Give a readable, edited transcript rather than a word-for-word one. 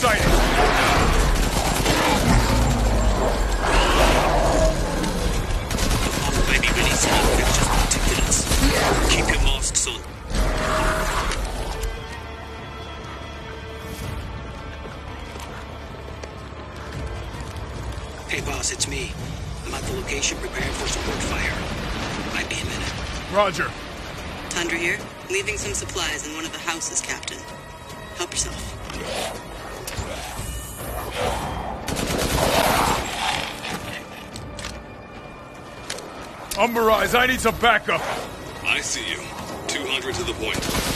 sighted. May be releasing infectious particulates. Keep your masks on. Hey boss, it's me. I'm at the location preparing for support fire. Might be a minute. Roger. Tundra here. Leaving some supplies in one of the houses, Captain. Help yourself. Mirage, I need some backup. I see you. 200 to the point.